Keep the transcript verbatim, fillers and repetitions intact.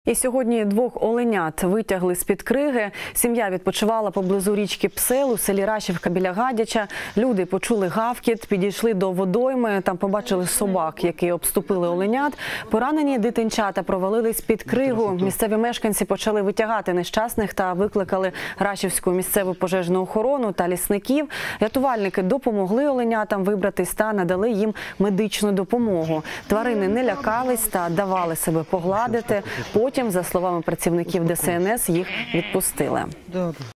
І сьогодні двох оленят витягли з-під криги. Сім'я відпочивала поблизу річки Псел у селі Рашівка біля Гадяча. Люди почули гавкіт, підійшли до водойми, там побачили собак, які обступили оленят. Поранені дитинчата провалились під кригу. Місцеві мешканці почали витягати нещасних та викликали Рашівську місцеву пожежну охорону та лісників. Рятувальники допомогли оленятам вибратись та надали їм медичну допомогу. Тварини не лякались та давали себе погладити. Потім, за словами працівників Де Се Ен Ес, їх відпустили.